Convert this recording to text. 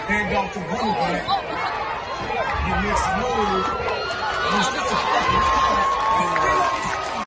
Hand off to running back. He makes a move. He's got the fucking